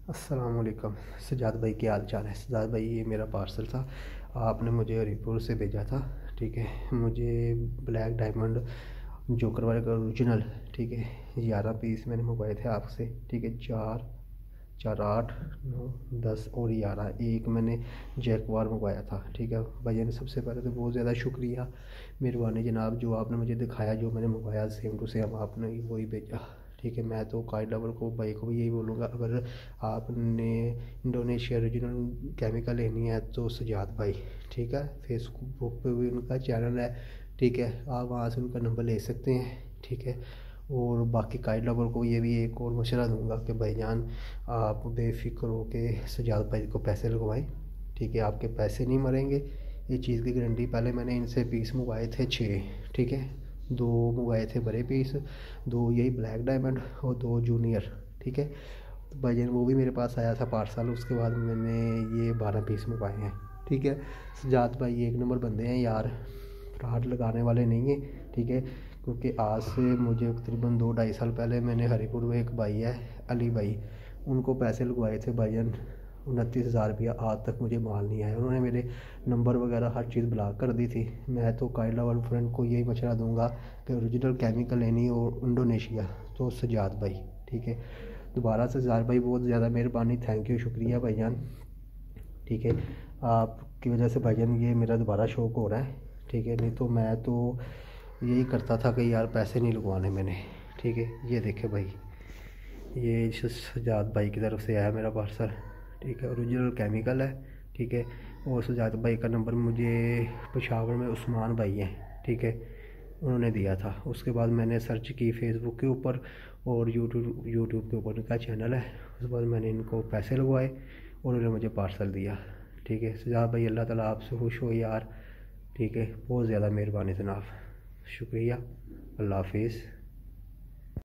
السلام علیکم سجاد بھائی، کیا حال چال ہے؟ سجاد بھائی، یہ میرا پارسل تھا، آپ نے مجھے ہری پور سے بھیجا تھا. ٹھیک ہے، مجھے بلیک ڈائمنڈ جوکر والے کا اوریجنل، ٹھیک ہے، 11 پیس میں نے منگوائے تھے آپ سے. ٹھیک ہے، 4 8 9 10 اور 11 ایک میں نے جیکوار منگوایا تھا. ٹھیک ہے بھائی جان، سب سے پہلے تو بہت زیادہ شکریہ، مہربانی جناب. جو آپ نے مجھے دکھایا، جو میں نے منگوایا سیم ٹو سیم آپ نے وہی بھیجا. ٹھیک ہے، میں تو قائد ڈبل کو بھائی کو بھی یہی بولوں گا، اگر آپ نے انڈونیشیا اوریجنل کیمیکل لینی ہے تو سجاد بھائی، ٹھیک ہے، فیس بک پہ بھی ان کا چینل ہے. ٹھیک ہے، آپ وہاں سے ان کا نمبر لے سکتے ہیں. ٹھیک ہے، اور باقی قائد لور کو یہ بھی ایک اور مشورہ دوں گا کہ بھائی جان، آپ بے فکر ہو کے سجاد بھائی کو پیسے لگوائیں. ٹھیک ہے، آپ کے پیسے نہیں مریں گے، یہ چیز کی گارنٹی. پہلے میں نے ان سے پیس منگوائے تھے 6. ٹھیک ہے، 2 منگوائے تھے بڑے پیس، 2 یہی بلیک ڈائمنڈ اور 2 جونیئر. ٹھیک ہے، تو بھائی جان وہ بھی میرے پاس آیا تھا پارسل. اس کے بعد میں نے یہ 12 پیس منگوائے ہیں. ٹھیک ہے، سجاد بھائی ایک نمبر بندے ہیں یار، فراڈ لگانے والے نہیں ہیں. ٹھیک ہے، کیونکہ آج سے مجھے تقریباً 2 ڈھائی سال پہلے میں نے ہری پور میں ایک بھائی ہے علی بھائی، ان کو پیسے لگوائے تھے بھائی جان 29,000 روپیہ. آج تک مجھے مال نہیں آیا. انہوں نے میرے نمبر وغیرہ ہر چیز بلاک کر دی تھی. میں تو قائلہ والے فرینڈ کو یہی مشورہ دوں گا کہ اوریجنل کیمیکل لینی اور انڈونیشیا تو سجاد بھائی. ٹھیک ہے، دوبارہ سے سجاد بھائی بہت زیادہ مہربانی، تھینک یو، شکریہ بھائی جان. ٹھیک ہے، آپ کی وجہ سے بھائی جان یہ میرا دوبارہ شوق ہو رہا ہے. ٹھیک ہے، نہیں تو میں تو یہی کرتا تھا کہ یار پیسے نہیں لگوانے میں نے. ٹھیک ہے، یہ دیکھیں بھائی، یہ سجاد بھائی کی طرف سے آیا میرا پارسل. ٹھیک ہے، اوریجنل کیمیکل ہے. ٹھیک ہے، اور سجاد بھائی کا نمبر مجھے پشاور میں عثمان بھائی ہیں، ٹھیک ہے، انہوں نے دیا تھا. اس کے بعد میں نے سرچ کی فیس بک کے اوپر اور یوٹیوب کے اوپر ان کا چینل ہے. اس کے بعد میں نے ان کو پیسے لگوائے اور انہوں نے مجھے پارسل دیا. ٹھیک ہے سجاد بھائی، اللہ تعالیٰ آپ سے خوش ہو یار. ٹھیک ہے، بہت زیادہ مہربانی جناب، شکریہ. اللہ حافظ.